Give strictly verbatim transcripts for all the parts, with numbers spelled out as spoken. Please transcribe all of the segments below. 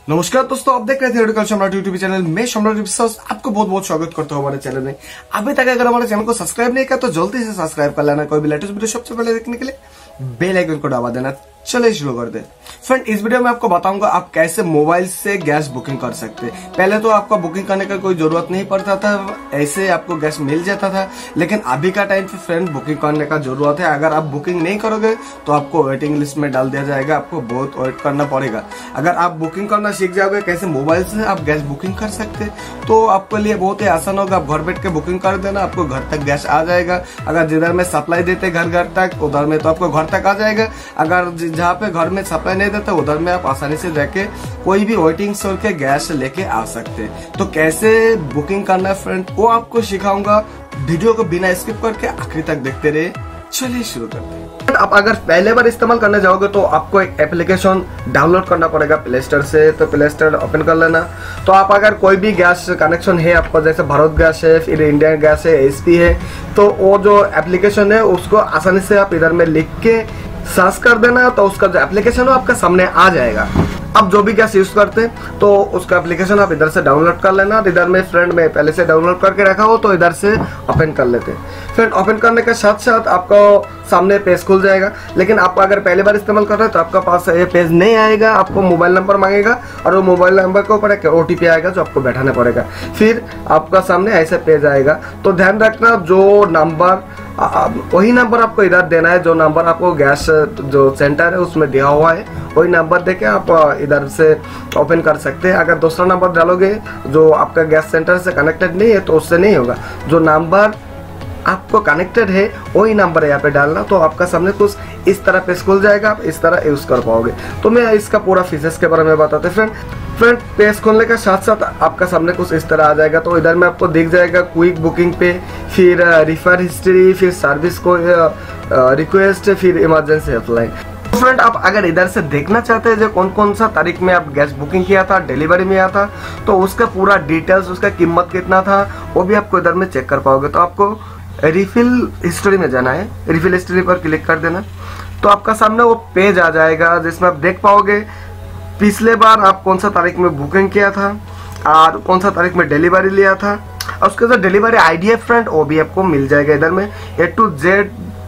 नमस्कार दोस्तों, आप देख रहे थे एग्रीकल्चर सम्राट यूट्यूब चैनल में। सम्राट विश्वास आपको बहुत बहुत स्वागत करता हूँ हमारे चैनल में। अभी तक अगर हमारे चैनल को सब्सक्राइब नहीं किया तो जल्दी से सब्सक्राइब कर लेना। कोई भी लेटेस्ट वीडियो सबसे पहले देखने के लिए बेल आइकन को दबा देना। चलिए शुरू कर दे। फ्रेंड, इस वीडियो में आपको बताऊंगा आप कैसे मोबाइल से गैस बुकिंग कर सकते हैं। पहले तो आपको बुकिंग करने का कोई जरूरत नहीं पड़ता था, ऐसे आपको गैस मिल जाता था। लेकिन अभी का टाइम पे फ्रेंड बुकिंग करने का जरूरत है। अगर आप बुकिंग नहीं करोगे तो आपको वेटिंग लिस्ट में डाल दिया जाएगा, आपको बहुत वेट करना पड़ेगा। अगर आप बुकिंग करना सीख जाओगे कैसे मोबाइल से आप गैस बुकिंग कर सकते तो आपके लिए बहुत ही आसान होगा। आप घर बैठ के बुकिंग कर देना, आपको घर तक गैस आ जाएगा। अगर जिधर में सप्लाई देते घर घर तक, उधर में तो आपको घर तक आ जाएगा। अगर जहाँ पे घर में सप्लाई नहीं देता उधर में आप आसानी से जाके कोई भी वेटिंग स्टोर के गैस लेके आ सकते हैं। तो कैसे बुकिंग करना है फ्रेंड, वो आपको सिखाऊंगा। वीडियो को बिना स्किप करके आखिरी तक देखते रहे। चलिए शुरू करते हैं। आप अगर पहले बार इस्तेमाल करने जाओगे तो आपको एक एप्लीकेशन डाउनलोड करना पड़ेगा प्ले स्टोर से। तो प्ले स्टोर ओपन कर लेना। तो आप अगर कोई भी गैस कनेक्शन है आपको, जैसे भारत गैस है, फिर इंडियन गैस है, एचपी है, तो वो जो एप्लीकेशन है उसको आसानी से आप इधर में लिख के सर्च कर देना। तो उसका जो एप्लीकेशन है आपका सामने आ जाएगा। अब जो भी गैस यूज करते हैं तो उसका एप्लीकेशन आप इधर से डाउनलोड कर लेना। इधर में फ्रेंड में पहले से डाउनलोड करके रखा हो तो इधर से ओपन कर लेते हैं। फ्रेंड, ओपन करने के साथ साथ आपको सामने पेज खुल जाएगा। लेकिन आप अगर पहली बार इस्तेमाल कर रहे हैं तो आपका पास ये पेज नहीं आएगा। आपको मोबाइल नंबर मांगेगा और वो मोबाइल नंबर के ऊपर एक ओटीपी आएगा जो आपको बैठाना पड़ेगा। फिर आपका सामने ऐसा पेज आएगा। तो ध्यान रखना, जो नंबर वही नंबर आपको इधर देना है। जो नंबर आपको गैस जो सेंटर है उसमें दिया हुआ है वही नंबर देके आप इधर से ओपन कर सकते हैं। अगर दूसरा नंबर डालोगे जो आपका गैस सेंटर से कनेक्टेड नहीं है तो उससे नहीं होगा। जो नंबर आपको कनेक्टेड है वही नंबर यहाँ पे डालना। तो आपका सामने कुछ इस तरह पेज खुल जाएगा, आप इस तरह यूज कर पाओगे। तो मैं इसका पूरा फीचर्स के बारे में बताते फ्रेंड। फ्रेंड, पेज खोलने के साथ साथ आपका सामने कुछ इस तरह आ जाएगा। तो इधर में आपको दिख जाएगा क्विक बुकिंग पे, फिर रिफर हिस्ट्री, फिर सर्विस को रिक्वेस्ट, फिर इमरजेंसी हेल्पलाइन। तो फ्रेंड, आप अगर इधर से देखना चाहते हैं जो कौन कौन सा तारीख में आप गैस बुकिंग किया था, डिलीवरी में आया था, तो उसका पूरा डिटेल्स, उसका कीमत कितना था वो भी आपको इधर में चेक कर पाओगे। तो आपको रिफिल हिस्ट्री में जाना है। रिफिल हिस्ट्री पर क्लिक कर देना। तो आपका सामने वो पेज आ जाएगा जिसमें आप देख पाओगे पिछले बार आप कौन सा तारीख में बुकिंग किया था और कौन सा तारीख में डिलीवरी लिया था। और उसके जो डिलीवरी आईडी है फ्रेंड वो भी आपको मिल जाएगा। इधर में ए टू जेड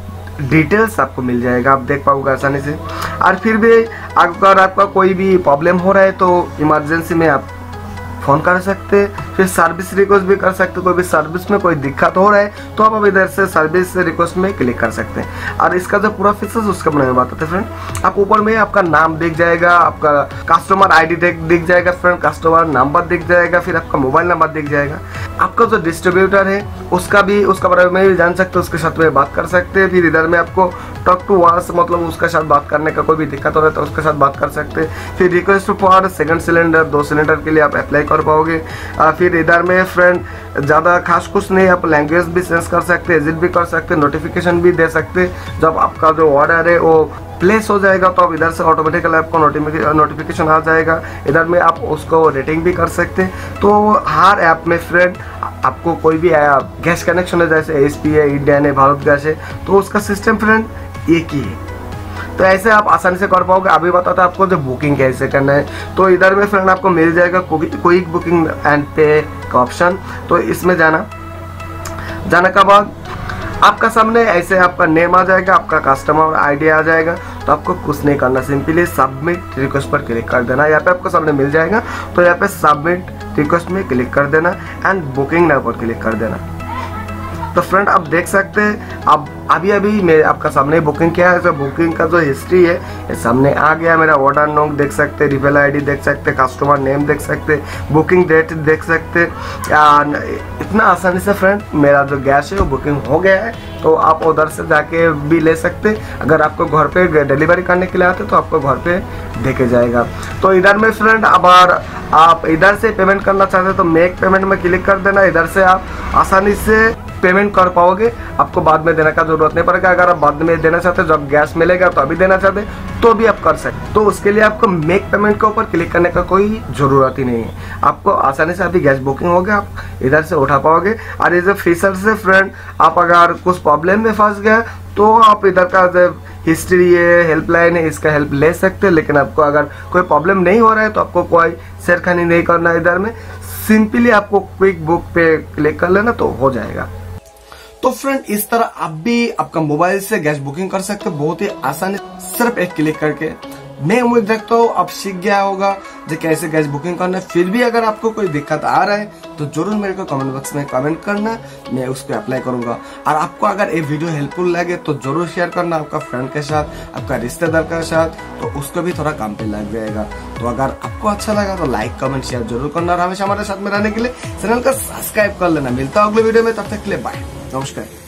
डिटेल्स आपको मिल जाएगा, आप देख पाओगे आसानी से। और फिर भी अगर आपका कोई भी प्रॉब्लम हो रहा है तो इमरजेंसी में आप फोन कर सकते, फिर सर्विस रिक्वेस्ट भी कर सकते। कोई भी सर्विस में कोई दिक्कत हो रहा है तो आप इधर से सर्विस रिक्वेस्ट में क्लिक कर सकते हैं। और इसका जो पूरा फीचर्स उसके बारे में बताते फ्रेंड। आप ऊपर में आपका नाम दिख जाएगा, आपका कस्टमर आईडी दिख जाएगा फ्रेंड, कस्टमर नंबर दिख जाएगा, फिर आपका मोबाइल नंबर दिख जाएगा। आपका जो डिस्ट्रीब्यूटर है उसका भी उसका बारे में भी जान सकते हो, उसके साथ में बात कर सकते हैं। फिर इधर में आपको टॉक टू वॉइस, मतलब उसके साथ बात करने का कोई भी दिक्कत हो रहा है तो उसके साथ बात कर सकते हैं। फिर रिक्वेस्ट फॉर सेकंड सिलेंडर, दो सिलेंडर के लिए आप अप्लाई कर पाओगे। फिर इधर में फ्रेंड ज़्यादा खास कुछ नहीं, आप लैंग्वेज भी चेंज कर सकते हैं, एग्जिट भी कर सकते हैं, नोटिफिकेशन भी दे सकते हैं। जब आपका जो ऑर्डर है वो प्लेस हो जाएगा तो आप इधर से ऑटोमेटिकली आपको नोटिफिकेशन आ जाएगा। इधर में आप उसको रेटिंग भी कर सकते हैं। तो हर ऐप में फ्रेंड आपको कोई भी गैस कनेक्शन है, जैसे एचपी है, इंडियन है, भारत गैस है, तो उसका सिस्टम फ्रेंड एक ही है। तो ऐसे आप आसानी से कर पाओगे। अभी बताता है आपको जो बुकिंग कैसे करना है। तो इधर में फ्रेंड आपको मिल जाएगा क्विक बुकिंग एंड पे का ऑप्शन। तो इसमें जाना जाने के बाद आपका सामने ऐसे आपका नेम आ जाएगा, आपका कस्टमर आईडी आ जाएगा। तो आपको कुछ नहीं करना, सिंपली सबमिट रिक्वेस्ट पर क्लिक कर देना। यहाँ पे आपको सामने मिल जाएगा। तो यहाँ पे सबमिट रिक्वेस्ट में क्लिक कर देना एंड बुकिंग नाउ पर क्लिक कर देना। तो फ्रेंड आप देख सकते हैं अब अभी अभी मैं आपका सामने बुकिंग किया है। तो बुकिंग का जो हिस्ट्री है ये सामने आ गया। मेरा ऑर्डर नंबर देख सकते, रिफिल आईडी देख सकते, कस्टमर नेम देख सकते, बुकिंग डेट देख सकते। इतना आसानी से फ्रेंड मेरा जो गैस है वो बुकिंग हो गया है। तो आप उधर से जाके भी ले सकते। अगर आपको घर पे डिलीवरी करने के लिए आते तो आपको घर पे देके जाएगा। तो इधर में फ्रेंड अगर आप इधर से पेमेंट करना चाहते तो मेक पेमेंट में क्लिक कर देना। इधर से आप आसानी से पेमेंट कर पाओगे, आपको बाद में देने का जरूरत नहीं पड़ेगा। अगर आप बाद में देना चाहते हो जब गैस मिलेगा तो अभी देना चाहते तो भी आप कर सकते। तो उसके लिए आपको मेक पेमेंट के ऊपर क्लिक करने का कोई जरूरत ही नहीं है। आपको आसानी से अभी गैस बुकिंग हो गया, आप इधर से उठा पाओगे। और ये जो फीचर से फ्रेंड आप अगर कुछ प्रॉब्लम में फंस गया तो आप इधर का हिस्ट्री है, हेल्पलाइन है, इसका हेल्प ले सकते हैं। लेकिन आपको अगर कोई प्रॉब्लम नहीं हो रहा है तो आपको कोई छेड़खानी नहीं करना है। इधर में सिंपली आपको क्विक बुक पे क्लिक कर लेना तो हो जाएगा। तो फ्रेंड, इस तरह आप भी आपका मोबाइल से गैस बुकिंग कर सकते हो बहुत ही आसानी, सिर्फ एक क्लिक करके। मैं उम्मीद रखता हूँ आप सीख गया होगा जो कैसे गैस बुकिंग करना है। फिर भी अगर आपको कोई दिक्कत आ रहा है तो जरूर मेरे को कमेंट बॉक्स में कमेंट करना, मैं उसको अप्लाई करूंगा। और आपको अगर ये वीडियो हेल्पफुल लगे तो जरूर शेयर करना आपका फ्रेंड के साथ, आपका रिश्तेदार के साथ, तो उसको भी थोड़ा काम पे लग जाएगा। तो अगर आपको अच्छा लगा तो लाइक कमेंट शेयर जरूर करना और हमेशा हमारे साथ में रहने के लिए चैनल का सब्सक्राइब कर लेना। मिलता है अगले वीडियो में, तब तक के लिए बाय, नमस्कार।